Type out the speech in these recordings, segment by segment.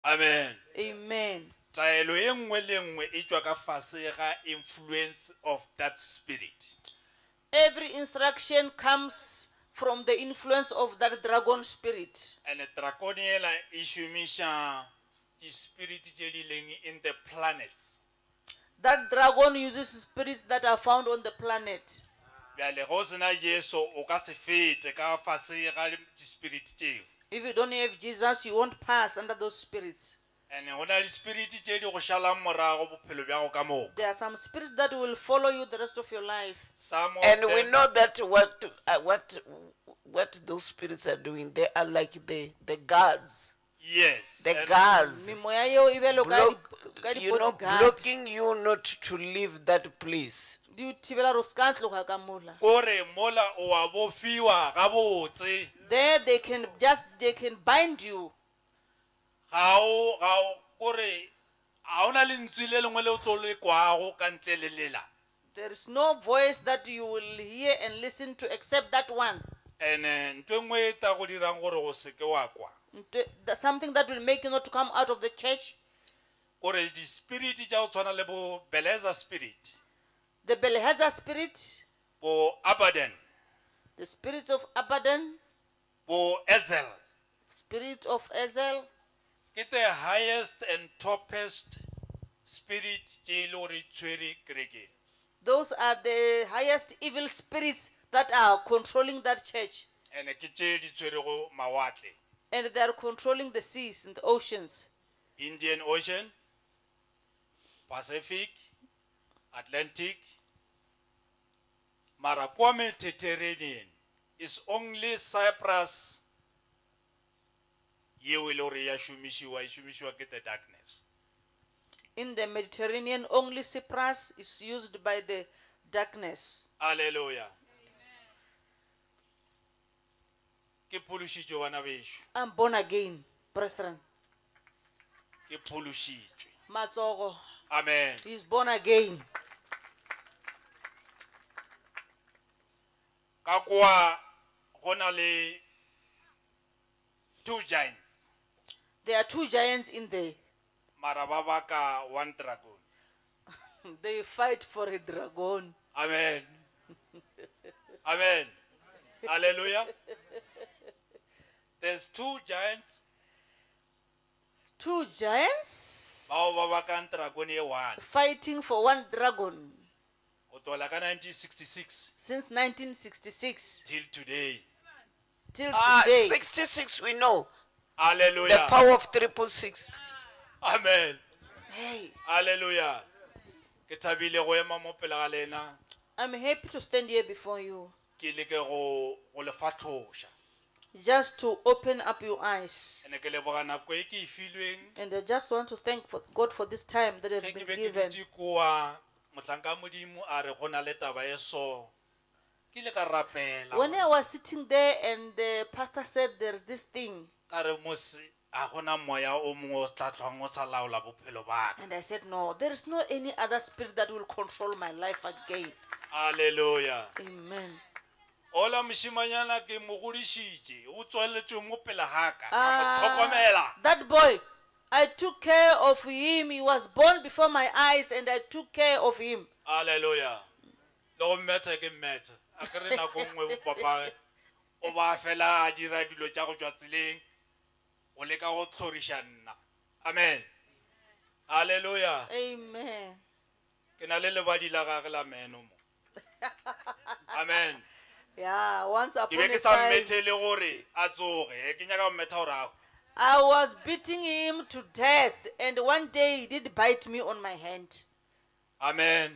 Amen. Amen. Taelo e nngwe le nngwe e tswa ka fase ga influence of that spirit. Every instruction comes from the influence of that dragon spirit. And draconiela e shumisha di spirit tse di leng in the planets. That dragon uses spirits that are found on the planet. Bjale go sena Jesu o ka se fete ka fase ga di spirit tseo. If you don't have Jesus, you won't pass under those spirits. And go na di spirit tse di go shalang morago bophelo bja go ka moka. There are some spirits that will follow you the rest of your life. Some of And we them- know that what those spirits are doing, they are like the guards, Yes. the and guards, Mimoya eo e belo ka di bodyguard. blocking you not to leave that place. Di o thibela gore o ska tloga ka mola. kore mola o a bofiwa ga botse. There they can bind you. Ga o kore a ona le ntswe le lengwe le o tlo le kwago ka ntle le lela. There is no voice that you will hear and listen to except that one. And ntwe nngwe e ta go dirang gore go seke wa kwa. Something that will make you not to come out of the church. Kore di spirit tša go tshwana le bo Beleza spirit, The Belhazar spirit, bo Abaddon, the spirits of Abaddon, bo Ezel, spirit of Ezel. ke the highest and topest spirit tše e le gore tshwere kerekeng. Those are the highest evil spirits that are controlling that church. And ke tše di tshwerego mawatle. And they are controlling the seas and the oceans. Indian Ocean, Pacific, Atlantic, mara kwa Mediterranean is only Cyprus yeo e le gore ya šomišiwa ke the darkness. In the Mediterranean, only Cyprus is used by the darkness. Hallelujah. Ke phološitšwe bana bešo, I'm born again, brethren. ke phološitšwe. Matsogo, Amen. he's born again. Ka kwa go na le two giants, There are two giants in there. mara ba baka one dragon. They fight for a dragon. Amen. Amen. Hallelujah. There's two giants. Two giants Bao ba bakang dragon e one. fighting for one dragon Go tlola ka 1966 since 1966 till today. till today. 66, we know the Hallelujah. power of 666. Amen. Hey, Hallelujah. Ke thabile go ema mo pele ga lena I'm happy to stand here before you ke leke go le fatlhoša. just to open up your eyes. Ene ke leboga nako e ke e filweng And I just want to thank God for this time that I've ge ke been be ke given. dutse koa mohlanka modimo a re go na le taba e so ke ile ka rapela When I was sitting there and the pastor said there's this thing, ka re mose a gona moya o mongwe o tla tlhang o sa laola bophelo ba ka. and I said, no, there is no any other spirit that will control my life again. Hallelujah. Amen. Ola moshimanyana ke mo godišitše o tsweletswe mo pele ga ka ka mo tlhokomela. That boy, I took care of him. He was born before my eyes and I took care of him. Hallelujah. Le go mmethe ke mmethe a ke re nako nngwe bopapa o ba fela a dira dilo tša go tšwa tseleng o leka go tlhoriša nna. Amen. Hallelujah. Amen. Ke na le lebadi la gage la meno mo. Amen. Yeah, once Ke upon be a ke sa time, mmethele gore a tsoge ke nyaka go mmetha gore a I was beating him to death, and one day he did bite me on my hand. Amen.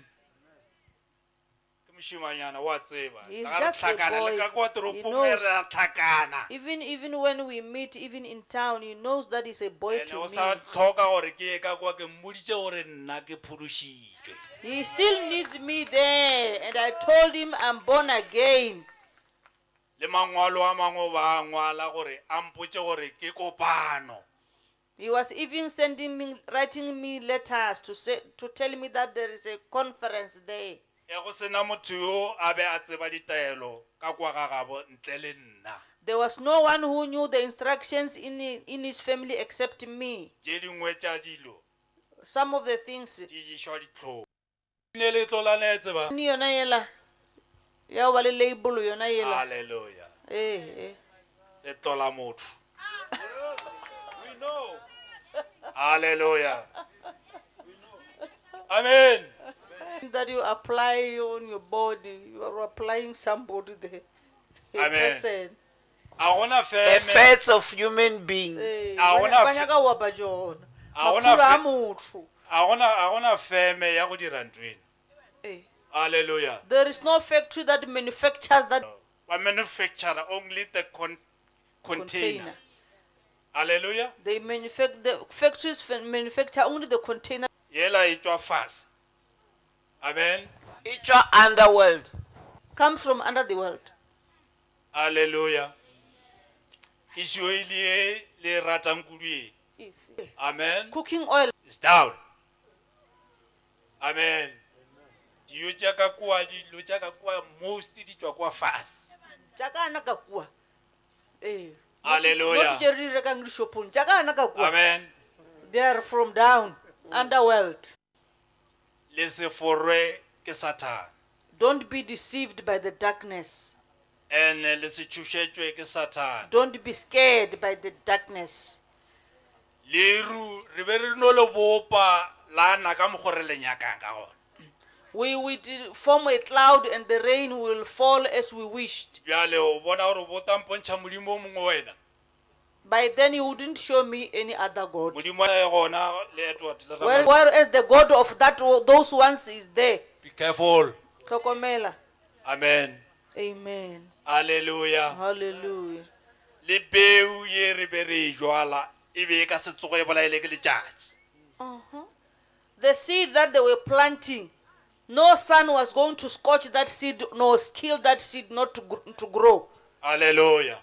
Ke moshimanyana wa tseba. He's Ka re just a tlhakana le boy. ka kwa He toropong knows. re a tlhakana. Even when we meet, even in town, he knows that he's a boy Ene to o me. sa tlhoka gore ke ye ka kwa ke mmoditše gore nna ke phološitšwe. He still needs me there, and I told him I'm born again. Le mangwalo a mangwe ba a ngwala gore a mpotše gore ke kopano. He was even writing me letters to tell me that there is a conference there. E go sena motho yo a be a tseba ditaelo ka kwa ga gabo ntle le nna. There was no one who knew the instructions in his family except me. tše dingwe tša dilo Some of the things. di išwa ditlhong ne le tlolanetse ba Ni yona yela. Ya ba le label yona yela. halleluja Eh. le tlola motho halleluja amen That you apply on your body, you are applying somebody there. A Amen. person. a gona The feme faith of human being. Eh, A gona ba nyaka ho apa jona. A gona Makhura a fe- motho. a gona feme ya go dira ntwena Eh. halleluja There is no factory that manufactures that ba manufacture only the container container. halleluja They manufacture, the factories manufacture only the container. yela e tšwa fase amen It's your underworld. Comes from under the world. halleluja fish oil e le ratang kudu e amen Cooking oil. is down amen dilo tša ka kua dilo tša ka kua most di tšwa kwa fase Jaka ana ka kua. Eh. Hallelujah. Not jerry rekang di shopong. Jaka ana ka kua. amen They are from down, underworld. le se forwe ke satan Don't be deceived by the darkness. and le se tšhošetšwe ke satan Don't be scared by the darkness. leru re be re no le bopa lana ka mokgo re le nyakang ka gona We would form a cloud and the rain will fall as we wished. bjale o bona gore botampontšha modimo o mongwe wena By then you wouldn't show me any other God. modimo e gona le Edward le Whereas, Ramazani. whereas the God of those ones is there. Be careful Tlhokomela. amen Amen. halleluja Hallelujah. le peu ye re be re e jwala e be e ka se tsogo e bolaele ke letšatši The seed that they were planting, no sun was going to scorch that seed nor kill that seed not to grow. halleluja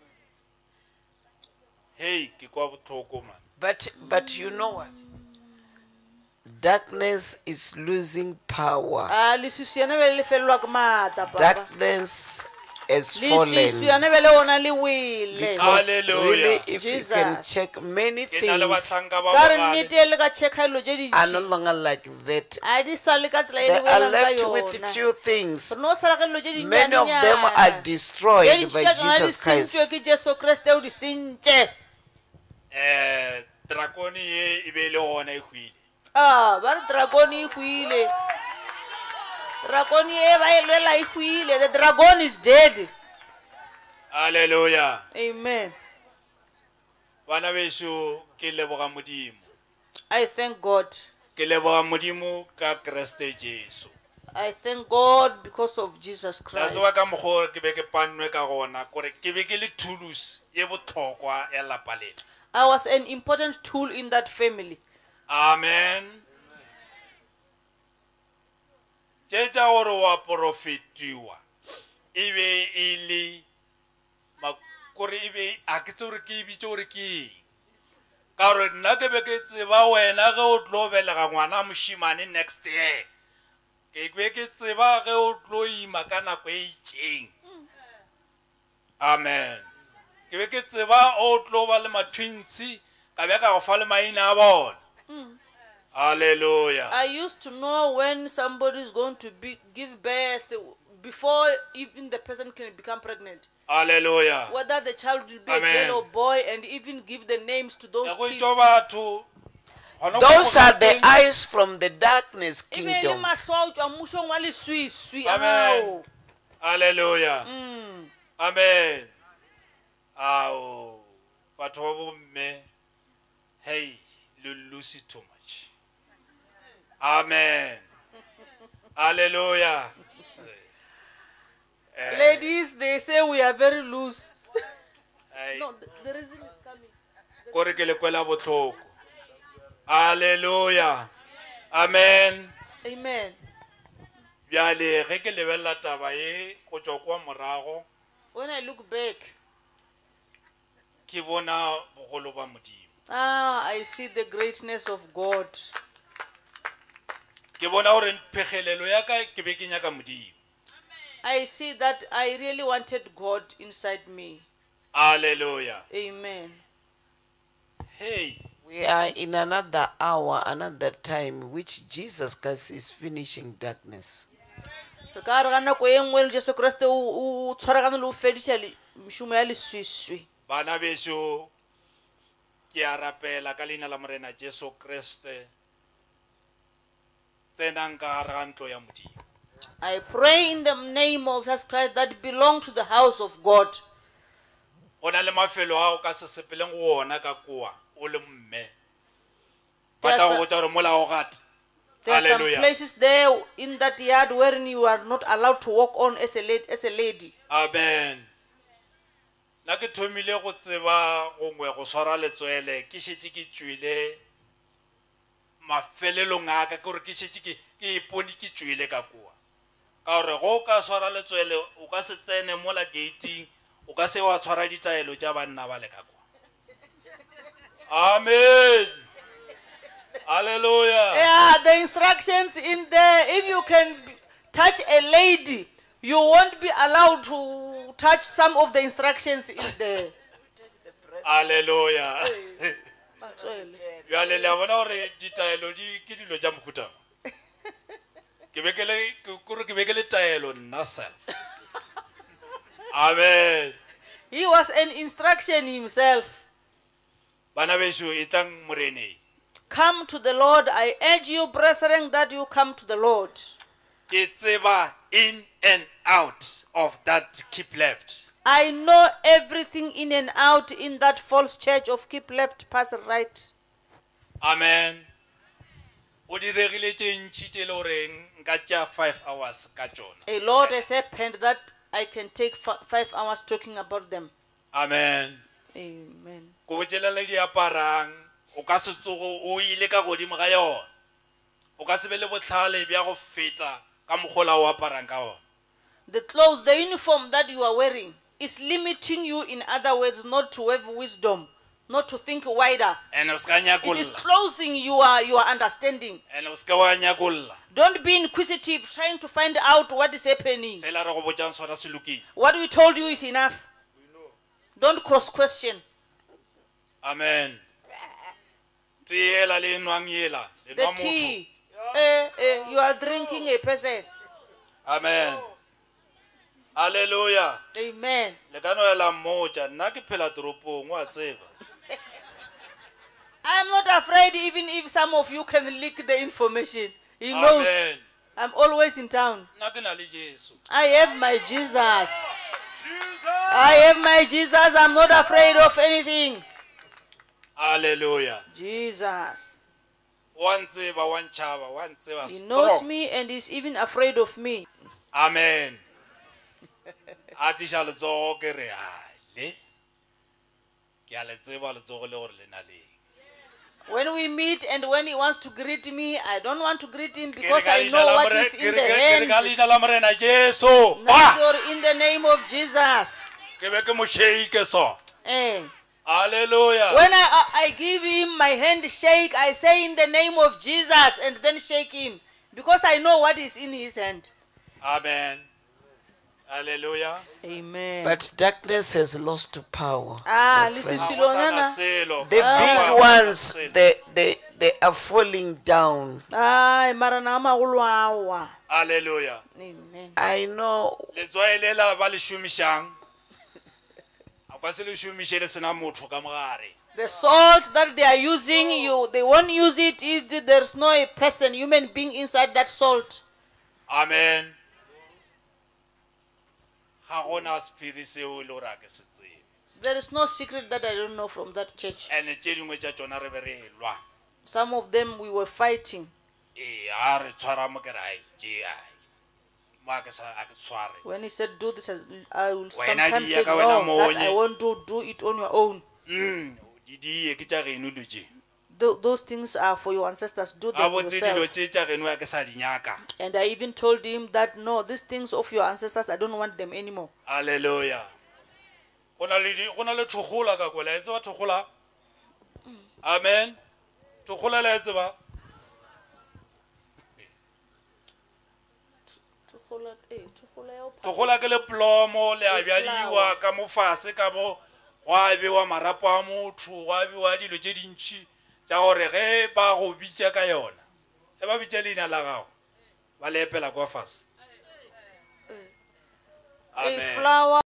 hei ke kwa botlhoko man But you know what? Darkness is losing power. Leswiswi yana be le lefelelwa ke maata, Papa. Darkness has Leswiswi fallen. yana be le ona le wele. Because Hallelujah. really, if you can Jesus. check many ke na le things bahlanka ba Ka re bogale nnete le ka check-a dilo tše are no dintši. longer like that. A di sa le ka tsela e They le are boelang ka left with yona. few things. Re no sala ka dilo tše Many of them are dinnyane-nyana. destroyed Tše by ntši tša tsona di Jesus Christ. sentšwe ke Jesu Kriste o di sentše. drakone ye e be e le gona e hwile Ba re dragon e hwile. Dragon e ba e lwela e hwile. The dragon is dead. halleluja Amen. bana bešo ke leboga modimo I thank God. ke leboga modimo ka kreste jesu I thank God because of Jesus la Christ. tseba ka mokgwa ke be ke pannwe ka gona kore ke be ke le thulus ye botlhokwa ya lapa lena I was an important tool in that family. amen tše tša gore wa profetiwa e be e le kore e be a ke tse gore ke e bitše gore ke eng ka gore nna ke be ke tseba wena ge o tlo belega ngwana mošimane next year ke be ke tseba ge o tlo ima ka nako e itšeng amen ke be ke tseba o tlo ba le matwintsi ka be ka go fa le maina a bona halleluja I used to know when somebody is going to give birth before even the person can become pregnant. halleluja Whether the child will be a Amen. girl or boy, and even give the names to those go kids. itwa batho gona Those mo- are the eyes from the darkness E be le kingdom. mahlo a ho tswa mmusong wa leswiswi a Amen. hao. halleluja Mm. amen ao batho ba bomme hey you lose it too much amen halleluja Ladies, they say we are very loose. Hey. No, the reason is coming. kore ke le kwela botlhoko halleluja amen Amen. bjale ge ke lebelela taba ye go tšwa kwa morago When I look back, ke bona bogolo ba modimo I see the greatness of God. ke bona gore phegelelo ya ka ke be ke nyaka modimo I see that I really wanted God inside me. Hallelujah. Amen. Hey, We are in another hour, another time, which Jesus Christ is finishing darkness. Re ka re ga nako e nngwe le Jesu Kriste o tshwaragane le o fediša mešomo ya leswiswi. bana beso ke a rapela ka leina la morena Jesu Kriste tsenang ka gare ga ntlo ya Modimo. I pray in the name of Jesus Christ that belong to the house of God. Go na le mafelo a o ka se sepeleng go ona ka koa o le mme. Ba There's tla a- go botsa gore mola o gate. There are some Hallelujah. places there in that yard wherein you are not allowed to walk on as a lady. Amen. Na ke thomile go tseba gongwe go swara letswele ke šetše ke tswile mafelelong a ka ke gore ke šetše ke ipone ke tswile ka kua ka gore go ka swara letswele o ka se tsene mola gating o ka se wa tshwara ditaelo tša banna ba le ka kua. Amen. Hallelujah. Yeah, the instructions in there, if you can touch a lady, you won't be allowed to touch some of the instructions in there. Hallelujah. Bjale le a bona gore ditaelo ke dilo tša mohuta mang? Ke be ke le taelo nna self. Amen. He was an instruction himself. Bana beso e tlang moreneng. Come to the Lord. I urge you, brethren, that you come to the Lord. Ke tseba in and out of that keep left. I know everything in and out in that false church of keep left, pass right. Amen. O diregile tše ntši tše le goreng nka tšea 5 hours ka tšona. A Lord has happened that I can take 5 hours talking about them. Amen. Amen. Ko botšela le diaparang o ka se tsogo o ile ka godimo ga yona. O ka se be le bohlale bja go feta ka mokgola o aparang ka ona. The clothes, the uniform that you are wearing is limiting you, in other words, not to have wisdom, not to think wider. And o ska It is nyakolla. closing your understanding. And o ska wa nyakolla. Don't be inquisitive, trying to find out what is happening. Sela re go botjang sona se lokile. What we told you is enough. Don't cross-question. Amen. Tiela le nwang yela, le The nwa motho. tea, you are drinking a person. Amen. Hallelujah. Amen. Le ka no ela mmotsa nna ke phela toropong wa tseba. I'm not afraid even if some of you can leak the information. He knows. Amen. I'm always in town. Nna ke na le Jesu. I have my Jesus. Jesus. I have my Jesus. I'm not afraid of anything. Hallelujah. Jesus. Wa ntseba wa ntšhaba wa ntseba He knows strong. me and is even afraid of me. Amen. A tiša letsogo ke re ale. Ke a le tseba letsogo le gore le na leng. When we meet and when he wants to greet me, I don't want to greet him Ke re because ka I leina know la what more- is ke in re- the ke re ka hand. leina la morena Jesu. Not in the name of Jesus. Ke be ke mo shake so. Eh. Hallelujah. When I give him my handshake, I say in the name of Jesus and then shake him because I know what is in his hand. Amen. Hallelujah. Amen. But darkness has lost power. Ah, my listen, friend. Ga go sana Silonana. selo. The Ah. big ones, they are falling down. Ay, marana magolo awa. Hallelujah. Amen. I know Letswae le la ba le šomišang. A ka se le šomiše le sena motho ka mogare. The salt that they are using, they won't use it if there's no a person, human being inside that salt. Amen. Ga gona spirit seo le gore a ke se tsebe. There is no secret that I don't know from that church. And tše dingwe tša tšona re be re lwa. Some of them we were fighting. Ee, ha re tshwara mo ke re ai tše ai. Mo a ke tshware. When he said do this, I will Wena sometimes di say ya ka wena no, that I monye. won't do it on your own. Di die ke tša geno lo tše. Those things are for your ancestors. Do Ga them botse dilo yourself. tše tša geno ya ke sa di nyaka. And I even told him that no, these things of your ancestors, I don't want them anymore. Hallelujah. Go na le thogola ka kwa la e tseba thogola. Amen. Thogola la e tseba. Thogola ke le plomo le a bjadiwa ka mo fase ka mo go a bewa marapo a motho go a bewa dilo tše dintši tša gore ge ba go bitša ka yona ge ba bitša leina la gago ba le epela kwa fase A flower